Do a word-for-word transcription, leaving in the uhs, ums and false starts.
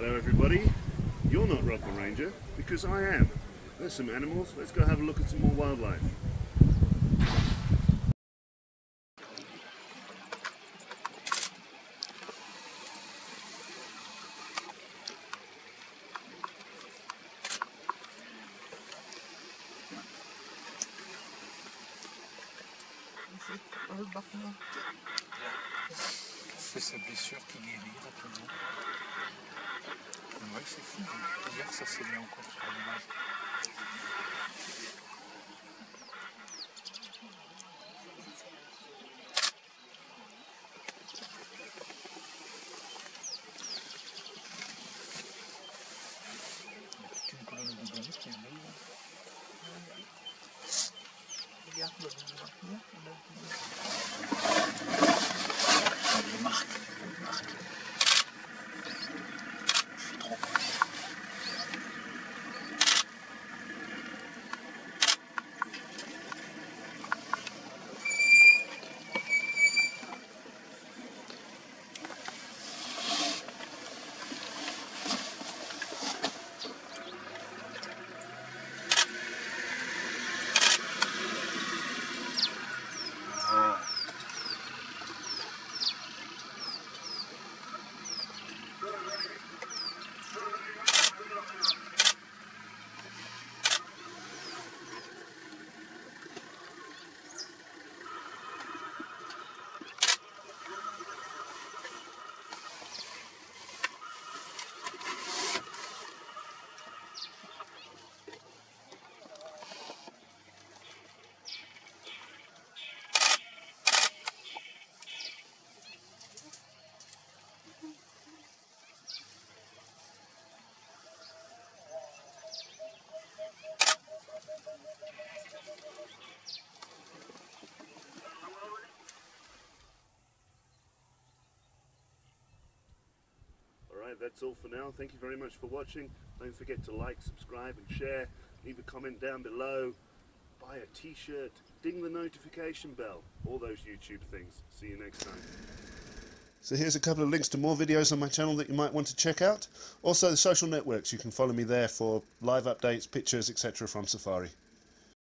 Hello everybody, you're not Rob the Ranger, because I am. There's some animals, let's go have a look at some more wildlife. C'est sa blessure qui guérit rapidement. Ouais, c'est fou. Hier, ça s'est mis encore sur l'image. C'est une colonne de données qui est belle. Regarde, on les marque. Je suis trop content. Alright, that's all for now. Thank you very much for watching. Don't forget to like, subscribe and share. Leave a comment down below. Buy a t-shirt. Ding the notification bell. All those YouTube things. See you next time. So here's a couple of links to more videos on my channel that you might want to check out. Also the social networks. You can follow me there for live updates, pictures, et cetera from Safari.